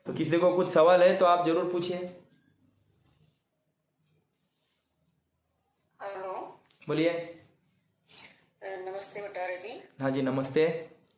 तो किसी को कुछ सवाल है तो आप जरूर पूछिए। हेलो, बोलिए। नमस्ते बटारे जी। हाँ जी नमस्ते।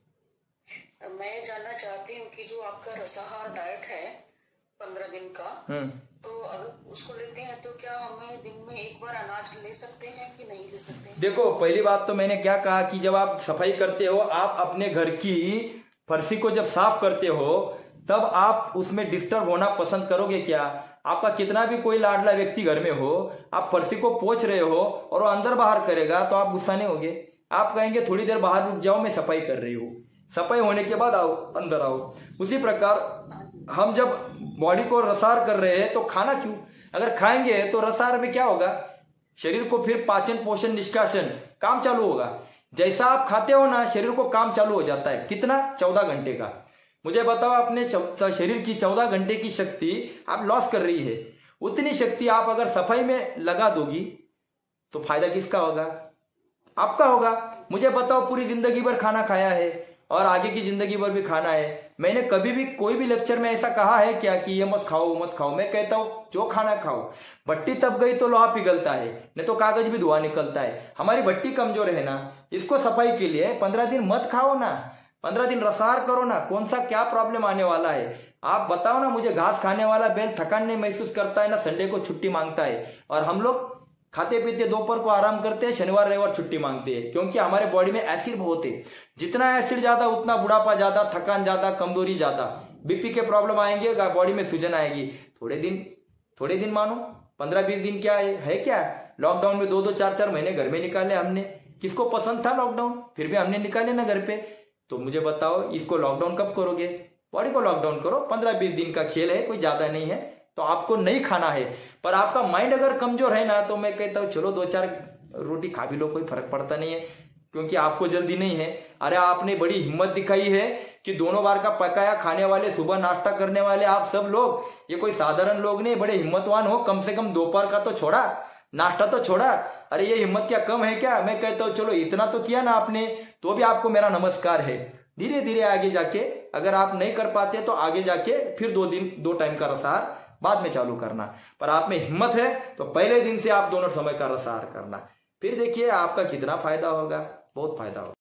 मैं ये जानना चाहती हूँ कि जो आपका रसाहार डाइट है 15 दिन का, तो अगर उसको लेते हैं तो क्या हमें दिन में एक बार अनाज ले सकते हैं कि नहीं ले सकते हैं? देखो, पहली बात तो मैंने क्या कहा कि जब आप सफाई करते हो, आप अपने घर की फर्शी को जब साफ करते हो, तब आप उसमें डिस्टर्ब होना पसंद करोगे क्या? आपका कितना भी कोई लाडला व्यक्ति घर में हो, आप फर्शी को पोंछ रहे हो और वो अंदर बाहर करेगा तो आप गुस्सा नहीं होगे? आप कहेंगे थोड़ी देर बाहर रुक जाओ, मैं सफाई कर रही हूँ, सफाई होने के बाद आओ, अंदर आओ। उसी प्रकार हम जब बॉडी को रसार कर रहे हैं तो खाना क्यों? अगर खाएंगे तो रसार में क्या होगा? शरीर को फिर पाचन पोषण निष्कासन काम चालू होगा। जैसा आप खाते हो ना, शरीर को काम चालू हो जाता है। कितना? 14 घंटे का। मुझे बताओ, अपने शरीर की 14 घंटे की शक्ति आप लॉस कर रही है। उतनी शक्ति आप अगर सफाई में लगा दोगी तो फायदा किसका होगा? आपका होगा। मुझे बताओ, पूरी जिंदगी भर खाना खाया है और आगे की जिंदगी भर भी खाना है। मैंने कभी भी कोई भी लेक्चर में ऐसा कहा है क्या कि ये मत खाओ वो मत खाओ? मैं कहता हूं जो खाना खाओ। भट्टी तप गई तो लोहा पिघलता है, नहीं तो कागज भी धुआं निकलता है। हमारी भट्टी कमजोर है ना, इसको सफाई के लिए 15 दिन मत खाओ ना, 15 दिन रसार करो ना। कौन सा क्या प्रॉब्लम आने वाला है? आप बताओ ना मुझे। घास खाने वाला बैल थकान नहीं महसूस करता है ना, संडे को छुट्टी मांगता है। और हम लोग खाते पीते दोपहर को आराम करते हैं, शनिवार रविवार छुट्टी मांगते हैं, क्योंकि हमारे बॉडी में एसिड बहुत है। जितना एसिड ज्यादा उतना बुढ़ापा ज्यादा, थकान ज्यादा, कमजोरी ज्यादा, बीपी के प्रॉब्लम आएंगे, बॉडी में सूजन आएगी। थोड़े दिन मानो, 15-20 दिन क्या है क्या? लॉकडाउन में 2-2, 4-4 महीने घर में निकाले हमने। किसको पसंद था लॉकडाउन? फिर भी हमने निकाले ना घर पे। तो मुझे बताओ, इसको लॉकडाउन कब करोगे? बॉडी को लॉकडाउन करो। 15-20 दिन का खेल है, कोई ज्यादा नहीं है। तो आपको नहीं खाना है, पर आपका माइंड अगर कमजोर है ना, तो मैं कहता हूं चलो 2-4 रोटी खा भी लो, कोई फर्क पड़ता नहीं है, क्योंकि आपको जल्दी नहीं है। अरे आपने बड़ी हिम्मत दिखाई है कि दोनों बार का पकाया खाने वाले, सुबह नाश्ता करने वाले आप सब लोग, ये कोई साधारण लोग नहीं, बड़े हिम्मतवान हो। कम से कम दोपहर का तो छोड़ा, नाश्ता तो छोड़ा। अरे ये हिम्मत क्या कम है क्या? मैं कहता हूं चलो इतना तो किया ना आपने, तो भी आपको मेरा नमस्कार है। धीरे धीरे आगे जाके अगर आप नहीं कर पाते तो आगे जाके फिर 2 टाइम का रसार बाद में चालू करना। पर आप में हिम्मत है तो पहले दिन से आप दोनों समय का रसार करना, फिर देखिए आपका कितना फायदा होगा। बहुत फायदा होगा।